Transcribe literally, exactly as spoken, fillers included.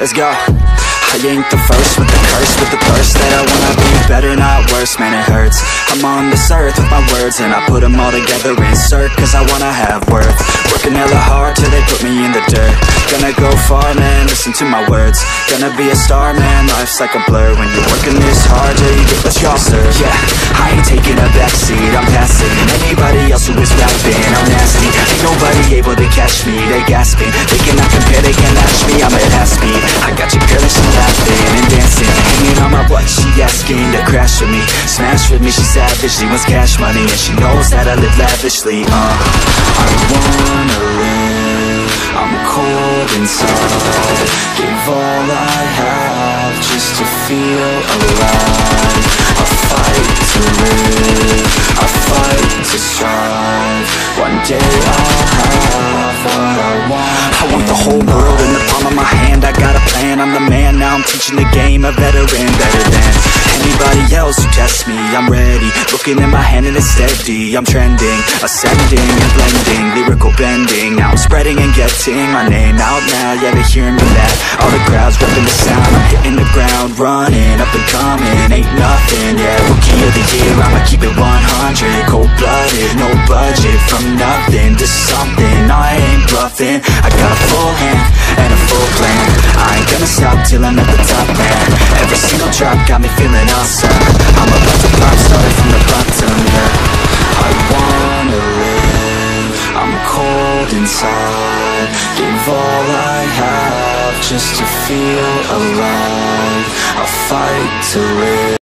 let's go. I ain't the first with the curse, with the thirst that I wanna be better, not worse, man it hurts. I'm on this earth with my words and I put them all together, insert, cause I wanna have worth. Working hella hard till they put me in the dirt. Gonna go far, man, listen to my words. Gonna be a star, man, life's like a blur. When you're working this hard till you get what you deserve. Yeah, I ain't taking a backseat, I'm passing anybody else who is rapping. I'm nasty, ain't nobody able to catch me. They gasping, they cannot compare, they can't match me. I'm at half speed, I got your girl and she laughing and dancing, hanging on my butt, she asking to crash with me, smash with me, she savage, she wants cash money, and she knows that I live lavishly. Uh, I wanna live, I'm cold inside, give all I have just to feel alive. I fight to live, I fight to strive, one day I'll have what I want. I want the whole world in the palm of my hand, I got a plan, I'm the man, now I'm teaching the game, a veteran, better than anybody else who tests me. I'm ready, looking at my hand and it's steady. I'm trending, ascending and blending, lyrical bending. Now I'm spreading and getting my name out now. Yeah, they hearing me that, all the crowds repping the sound. I'm hitting the ground, running, up and coming, ain't nothing. Yeah, rookie of the year, I'ma keep it one hundred. Cold-blooded, no budget, from nothing to something. I ain't bluffing, I got a full hand and a full plan. I ain't gonna stop till I'm at the top, man. Every single drop got me feeling awesome. I'm about to pop, started from the bottom, yeah. I wanna live, I'm cold inside, give all I have just to feel alive. I fight to live,